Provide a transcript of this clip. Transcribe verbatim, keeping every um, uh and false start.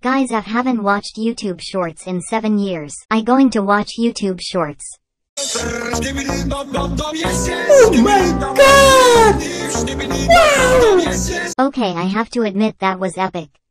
Guys, I haven't watched YouTube Shorts in seven years. I going to watch YouTube Shorts. Oh my god! Wow! Okay, I have to admit that was epic.